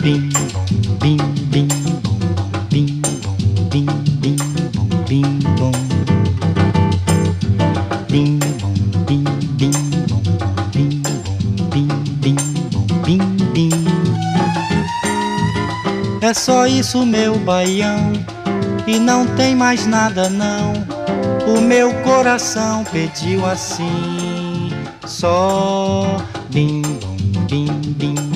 Bim bom, bim bim bom, bim bom, bim bim bom, bim bom. Bim bom, bim bim bom, bim bom, bim bim bom, bim bim. É só isso, meu baião, e não tem mais nada não. O meu coração pediu assim, só bim bom, bim bim